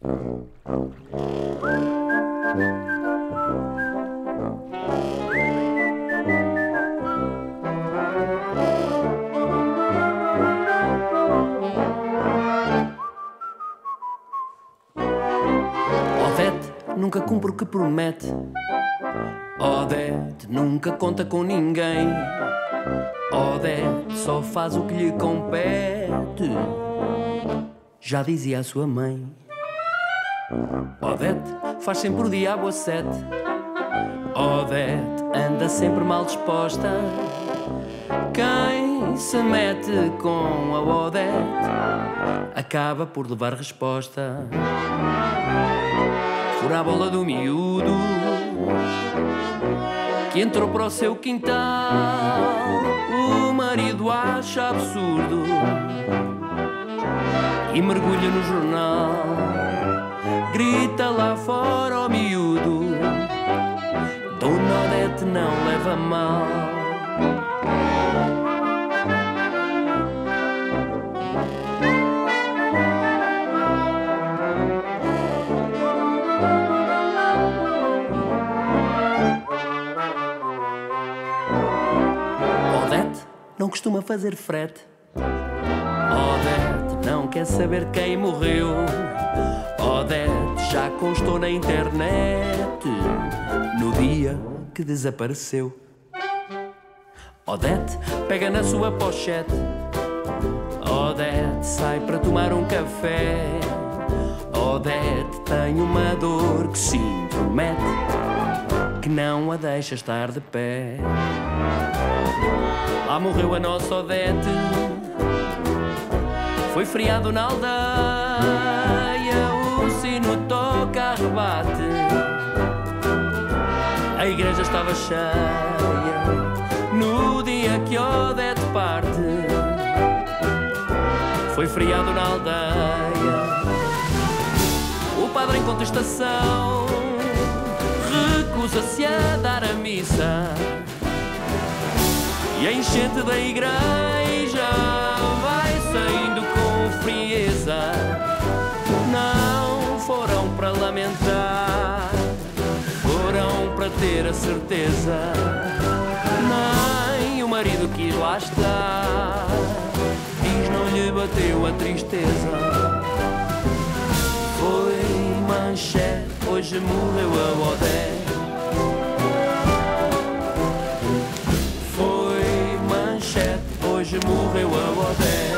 Odete nunca cumpre o que promete. Odete nunca conta com ninguém. Odete só faz o que lhe compete. Já dizia a sua mãe. Odete faz sempre o diabo a sete. Odete anda sempre mal disposta. Quem se mete com a Odete acaba por levar resposta. Fura a bola do miúdo que entrou para o seu quintal. O marido acha absurdo e mergulha no jornal. Grita lá fora ao miúdo: Dona Odete não leva mal. Não costuma fazer frete. Odete não quer saber quem morreu. Odete já constou na internet no dia que desapareceu. Odete pega na sua pochete. Odete sai para tomar um café. Odete tem uma dor que se intromete, que não a deixa estar de pé. Lá morreu a nossa Odete, foi feriado na aldeia, o sino toca a rebate, a igreja estava cheia no dia que Odete parte. Foi feriado na aldeia, o padre em contestação recusa-se a dar a missa. E a enchente da igreja vai saindo com frieza. Não foram para lamentar, foram para ter a certeza. Nem o marido quis lá estar, diz não lhe bateu a tristeza. Foi manchete, hoje morreu a Odete. Hoje morreu a Odete.